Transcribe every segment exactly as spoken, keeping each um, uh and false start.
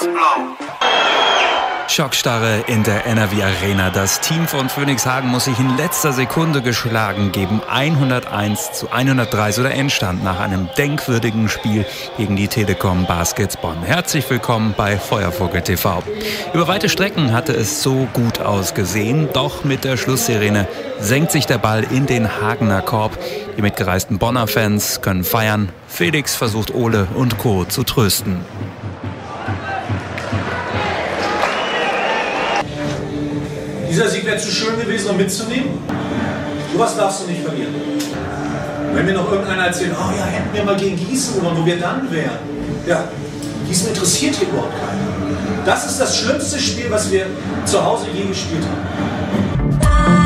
weiß-blau. Schockstarre in der N R W Arena. Das Team von Phönix Hagen muss sich in letzter Sekunde geschlagen geben. hunderteins zu hundertdrei so der Endstand nach einem denkwürdigen Spiel gegen die Telekom Baskets Bonn. Herzlich willkommen bei Feuervogel T V. Über weite Strecken hatte es so gut ausgesehen, doch mit der Schlusssirene senkt sich der Ball in den Hagener Korb. Die mitgereisten Bonner Fans können feiern. Felix versucht Ole und Co. zu trösten. Dieser Sieg wäre zu schön gewesen, um mitzunehmen. Sowas darfst du nicht verlieren. Wenn mir noch irgendeiner erzählt, oh ja, hätten wir mal gegen Gießen gewonnen, wo wir dann wären. Ja, Gießen interessiert hier überhaupt keinen. Das ist das schlimmste Spiel, was wir zu Hause je gespielt haben.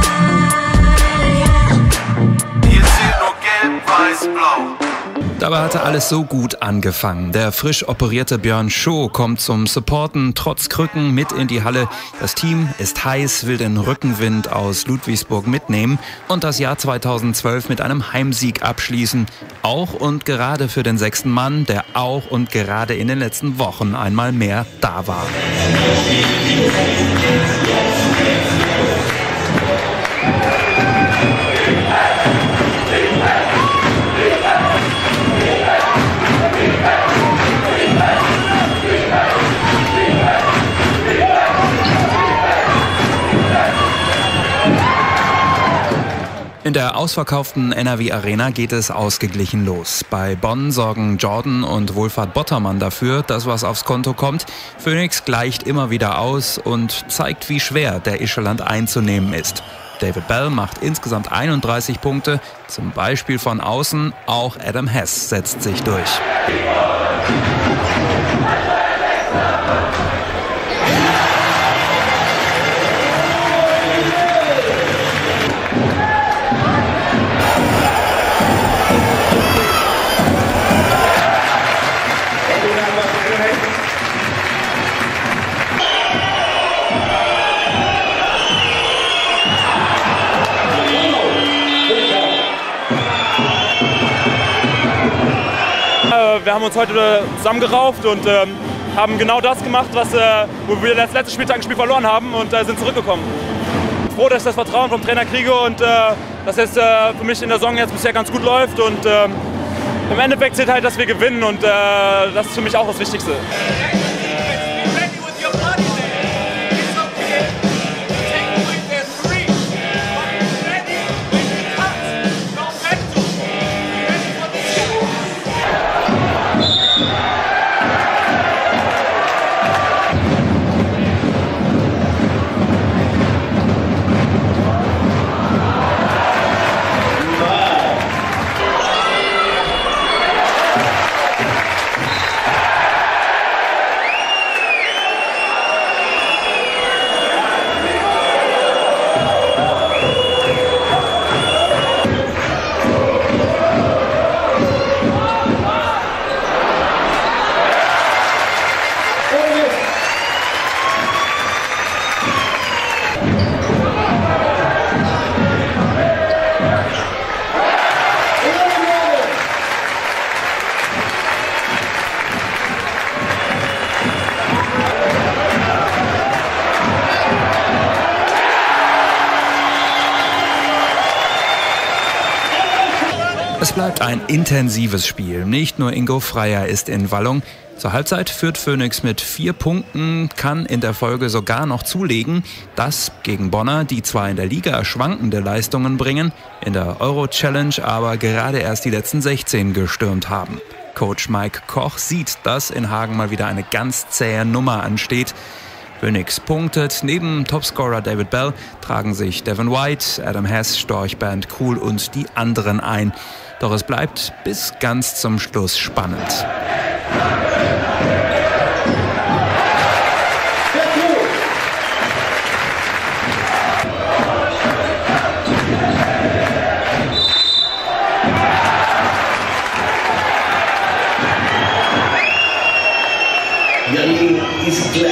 Hier zählt nur gelb, weiß, blau. Dabei hatte alles so gut angefangen. Der frisch operierte Björn Schoh kommt zum Supporten trotz Krücken mit in die Halle. Das Team ist heiß, will den Rückenwind aus Ludwigsburg mitnehmen und das Jahr zweitausendzwölf mit einem Heimsieg abschließen. Auch und gerade für den sechsten Mann, der auch und gerade in den letzten Wochen einmal mehr da war. In der ausverkauften N R W Arena geht es ausgeglichen los. Bei Bonn sorgen Jordan und Wohlfahrt Bottermann dafür, dass was aufs Konto kommt. Phönix gleicht immer wieder aus und zeigt, wie schwer der Ischeland einzunehmen ist. David Bell macht insgesamt einunddreißig Punkte, zum Beispiel von außen. Auch Adam Hess setzt sich durch. Wir haben uns heute zusammengerauft und ähm, haben genau das gemacht, was, äh, wo wir das letzte Spieltag ein Spiel verloren haben und äh, sind zurückgekommen. Ich bin froh, dass ich das Vertrauen vom Trainer kriege und äh, dass es äh, für mich in der Saison jetzt bisher ganz gut läuft. Und äh, im Endeffekt zählt halt, dass wir gewinnen und äh, das ist für mich auch das Wichtigste. Es bleibt ein intensives Spiel. Nicht nur Ingo Freier ist in Wallung. Zur Halbzeit führt Phönix mit vier Punkten, kann in der Folge sogar noch zulegen. Das gegen Bonner, die zwar in der Liga schwankende Leistungen bringen, in der Euro-Challenge aber gerade erst die letzten sechzehn gestürmt haben. Coach Mike Koch sieht, dass in Hagen mal wieder eine ganz zähe Nummer ansteht. Phönix punktet. Neben Topscorer David Bell tragen sich Devin White, Adam Hess, Storchband Cool und die anderen ein. Doch es bleibt bis ganz zum Schluss spannend. Janni ist klar.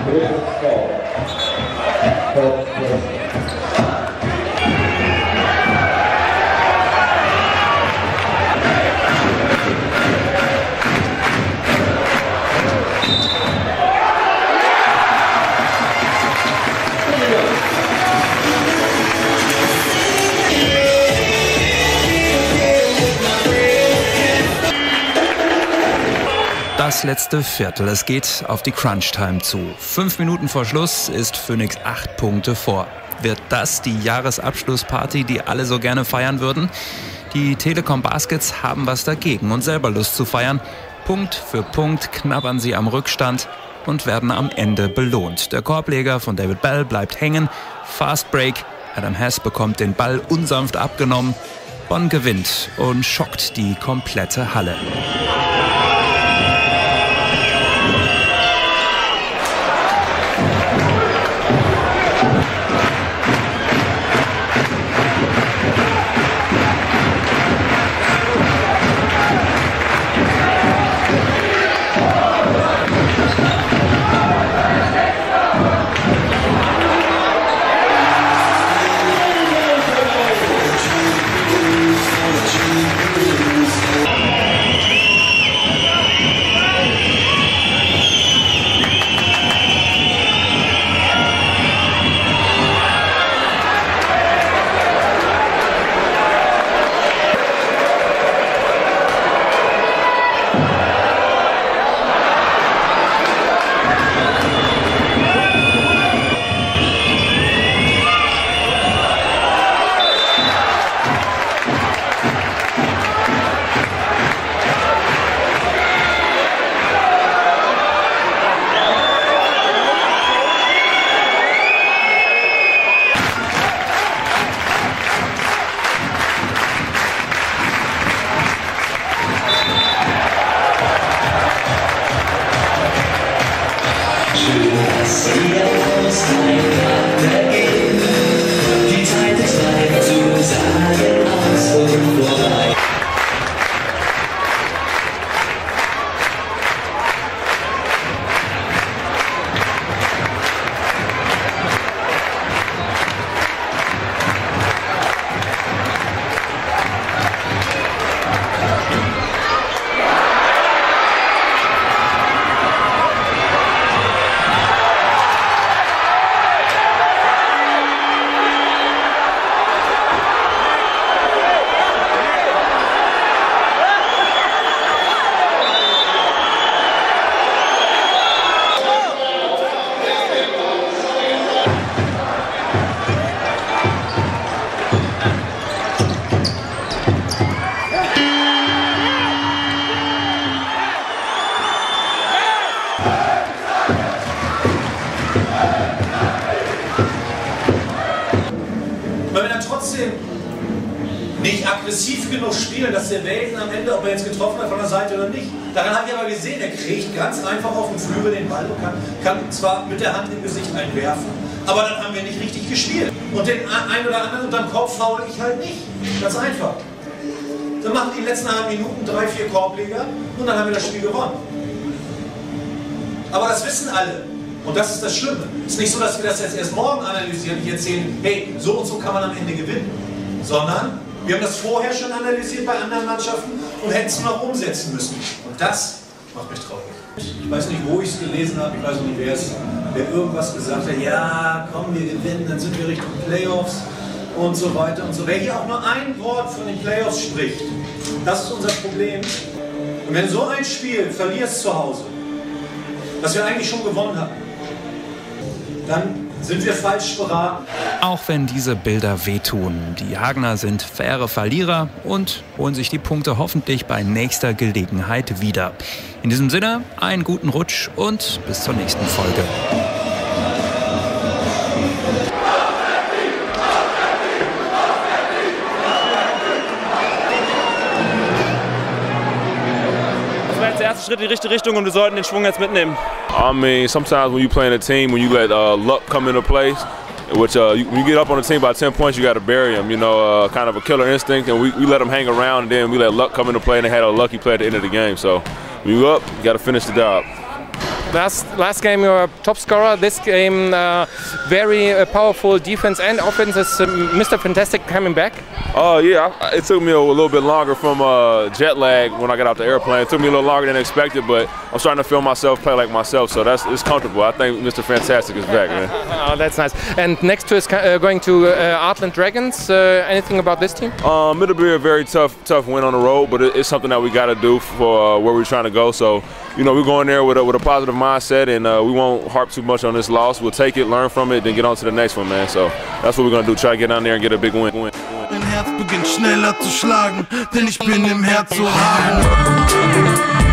Das letzte Viertel, es geht auf die Crunch-Time zu. Fünf Minuten vor Schluss ist Phoenix acht Punkte vor. Wird das die Jahresabschlussparty, die alle so gerne feiern würden? Die Telekom Baskets haben was dagegen und selber Lust zu feiern. Punkt für Punkt knabbern sie am Rückstand und werden am Ende belohnt. Der Korbleger von David Bell bleibt hängen. Fast Break. Adam Hess bekommt den Ball unsanft abgenommen. Bonn gewinnt und schockt die komplette Halle. Die Zeit ist reif zu sagen aus und vorbei. Weil wir dann trotzdem nicht aggressiv genug spielen, dass der Welten am Ende, ob er jetzt getroffen hat von der Seite oder nicht. Daran habe ich aber gesehen, er kriegt ganz einfach auf dem Flügel den Ball und kann, kann zwar mit der Hand im Gesicht einwerfen, aber dann haben wir nicht richtig gespielt. Und den einen oder anderen unterm Kopf faule ich halt nicht. Ganz einfach. Dann machen die letzten halben Minuten drei, vier Korbleger und dann haben wir das Spiel gewonnen. Aber das wissen alle. Und das ist das Schlimme. Es ist nicht so, dass wir das jetzt erst morgen analysieren und erzählen, hey, so und so kann man am Ende gewinnen. Sondern wir haben das vorher schon analysiert bei anderen Mannschaften und hätten es nur noch umsetzen müssen. Und das macht mich traurig. Ich weiß nicht, wo ich es gelesen habe, ich weiß nicht, wer es, wer irgendwas gesagt hat, ja, komm, wir gewinnen, dann sind wir Richtung Playoffs und so weiter und so. Wer hier auch nur ein Wort von den Playoffs spricht, das ist unser Problem. Und wenn du so ein Spiel verlierst zu Hause, das wir eigentlich schon gewonnen haben, dann sind wir falsch beraten. Auch wenn diese Bilder wehtun. Die Hagener sind faire Verlierer und holen sich die Punkte hoffentlich bei nächster Gelegenheit wieder. In diesem Sinne, einen guten Rutsch und bis zur nächsten Folge. Der erste Schritt in die richtige Richtung und wir sollten den Schwung jetzt mitnehmen. I mean, sometimes when you play in a team, when you let uh, luck come into play, which uh, you, when you get up on a team by ten points, you got to bury them. You know, uh, kind of a killer instinct, and we, we let them hang around, and then we let luck come into play, and they had a lucky play at the end of the game. So when you up, you got to finish the job. Last last game you were top scorer. This game uh, very uh, powerful defense and offense. Is uh, Mister Fantastic coming back? Oh uh, yeah, I, it took me a, a little bit longer from uh, jet lag when I got off the airplane. It took me a little longer than expected, but I'm starting to feel myself play like myself, so that's it's comfortable. I think Mister Fantastic is back, man. Oh, that's nice. And next to is uh, going to uh, Artland Dragons. Uh, anything about this team? Um, it'll be a very tough, tough win on the road, but it, it's something that we got to do for uh, where we're trying to go. So, you know, we're going there with a, with a positive mindset, and uh, we won't harp too much on this loss. We'll take it, learn from it, then get on to the next one, man. So that's what we're gonna do. Try to get down there and get a big win. win. Mein Herz beginnt schneller zu schlagen, denn ich bin im Herz so hart.